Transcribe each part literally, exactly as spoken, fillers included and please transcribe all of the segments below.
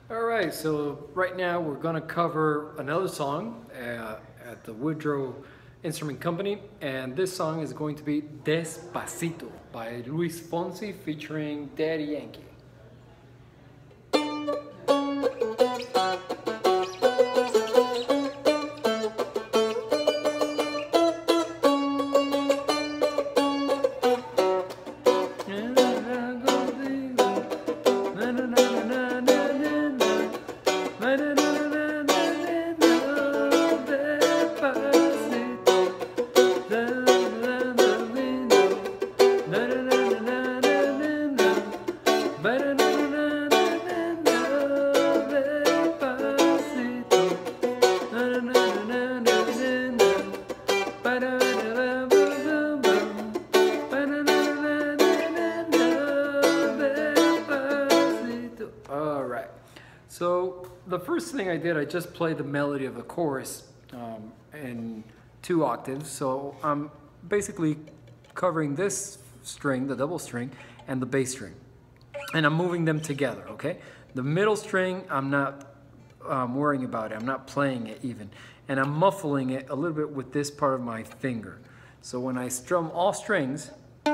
All right, so right now we're gonna cover another song uh, at the Woodrow Instrument Company, and this song is going to be Despacito by Luis Fonsi featuring Daddy Yankee. Alright, so the first thing I did, I just played the melody of the chorus um, in two octaves. So I'm basically covering this string, the double string, and the bass string. And I'm moving them together, okay? The middle string, I'm not um, worrying about it. I'm not playing it even. And I'm muffling it a little bit with this part of my finger. So when I strum all strings,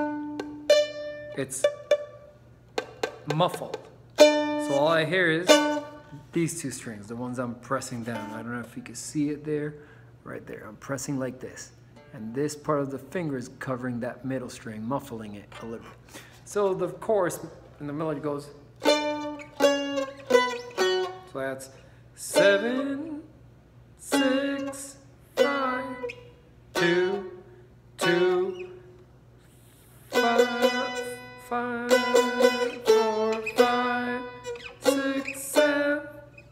it's muffled. So all I hear is these two strings, the ones I'm pressing down. I don't know if you can see it there, right there. I'm pressing like this. And this part of the finger is covering that middle string, muffling it a little bit. So the chorus and the melody goes. So that's seven, six, five, two, two, five, five, four, five, six, seven,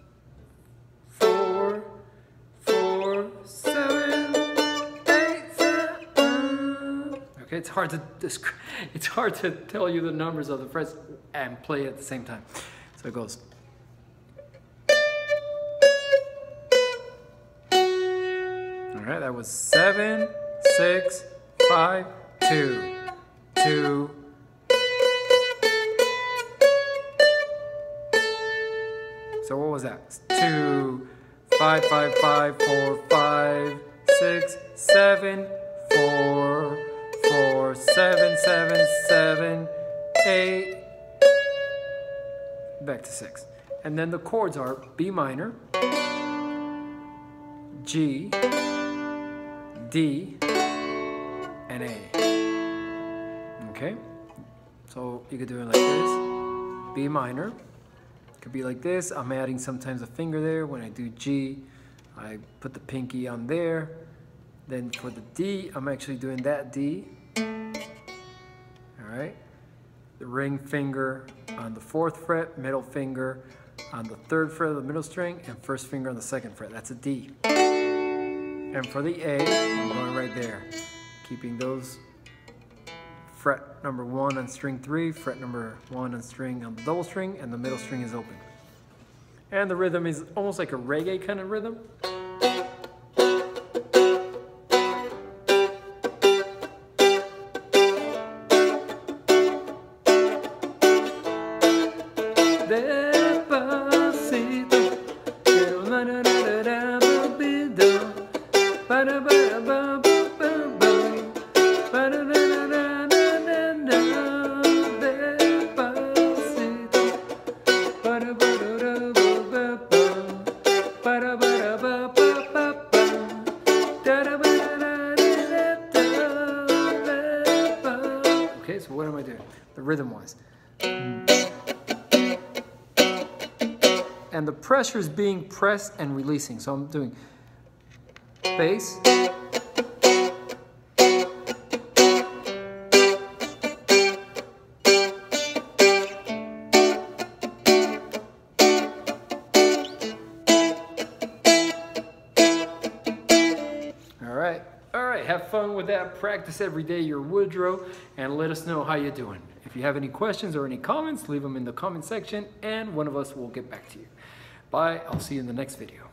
four, four, seven, eight, seven. Okay, it's hard to describe. It's hard to tell you the numbers of the frets and play at the same time. So it goes. All right, that was seven, six, five, two, two. So what was that? Two, five, five, five, four, five, six, seven, four, four, seven, seven, seven, eight. Back to six. And then the chords are B minor, G, D, and A. Okay? So you could do it like this. B minor. Could be like this. I'm adding sometimes a finger there. When I do G, I put the pinky on there. Then for the D, I'm actually doing that D. All right. The ring finger on the fourth fret, middle finger on the third fret of the middle string, and first finger on the second fret. That's a D. And for the A, I'm going right there, keeping those fret number one on string three, fret number one on string on the double string, and the middle string is open. And the rhythm is almost like a reggae kind of rhythm. Okay, so what am I doing? The rhythm wise. And the pressure is being pressed and releasing. So I'm doing bass. All right, have fun with that. Practice every day your Woodrow and let us know how you're doing. If you have any questions or any comments, leave them in the comment section and one of us will get back to you. Bye, I'll see you in the next video.